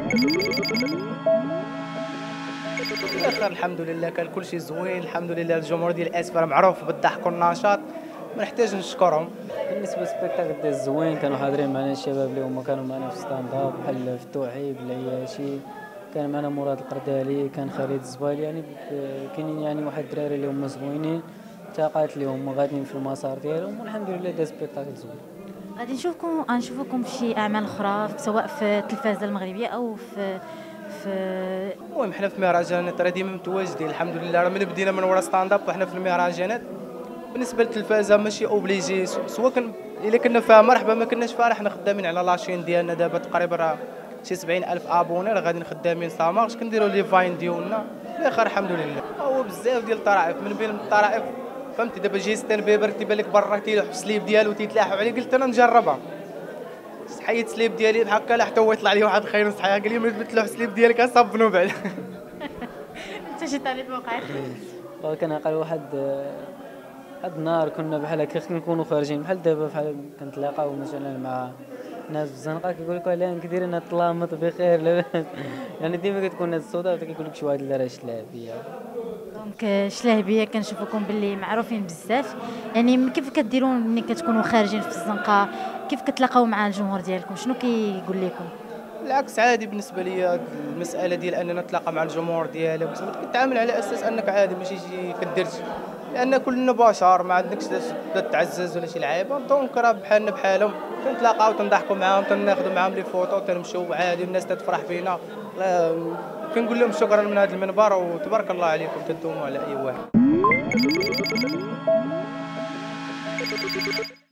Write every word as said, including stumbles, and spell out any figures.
الاخر الحمد لله كان كلشي زوين، الحمد لله الجمهور ديال اسفا معروف بالضحك والنشاط، ما نحتاج نشكرهم. بالنسبه للسبيكتاكل ديال الزوين كانوا حاضرين معنا الشباب اللي هما كانوا معنا في ستاند اب بحال فتوحي بالعياشي، كان معنا مراد القردالي، كان خالد الزبايل، يعني كاينين يعني واحد الدراري اللي هما زوينين، التقات اللي هما غاديين في المسار ديالهم، والحمد لله داز سبيكتاكل زوين. غادي نشوفكم غنشوفكم في شي اعمال اخرى سواء في التلفازه المغربيه او في في المهم حنا في مهرجانات راه ديما متواجدين الحمد لله، راه من بدينا من ورا ستاند اب وحنا في المهرجانات. بالنسبه للتلفازه ماشي اوبليجي، سواء كن الا كنا فيها مرحبا، ما كناش فيها حنا خدامين على لاشين ديالنا دابا تقريبا راه شي سبعين الف ابوني، راه غاديين خدامين سامارش كنديروا لي فاين ديالنا الاخر الحمد لله. هو بزاف ديال الطرائف، من بين الطرائف فهمتي دابا جيستين بيبر تيبان لك برا تيلوح السليب ديالو تيتلاحوا عليه، قلت انا نجربها، حيت السليب ديالي بحال هكا حتى هو يطلع لي واحد الخير صحيح، قال لي ملي تلوح السليب ديالك اصبنوا بعد. انت شي طالب وقع كان عقل واحد واحد النهار كنا بحال هكا كنكونوا خارجين بحال دابا بحال كنتلاقاو مثلا مع ناس في الزنقه كيقول لك علاه كدير انا طلامط بخير لاباس. يعني ديما كتكون هاد الصودا كيقول لك شي واحد اللي راه شلاه بيا. دونك شلاهبيه كنشوفكم باللي معروفين بزاف، يعني كيف كديروا ملي كتكونوا خارجين في الزنقه، كيف كتلاقاو مع الجمهور ديالكم، شنو كيقول لكم؟ بالعكس عادي بالنسبه لي المساله ديال اننا نتلاقى مع الجمهور ديالك كتعامل على اساس انك عادي ماشي شي كدير، لان كلنا بشر ما عندكش تعزز ولا شي لعيبه، دونك راه بحالنا بحالهم كنتلاقاو تنضحكوا معاهم تناخذوا معاهم لي فوطو تنمشيو عادي، الناس تتفرح فينا. كنقول لهم شكرا من هذا المنبر وتبارك الله عليكم تدوموا على اي واحد.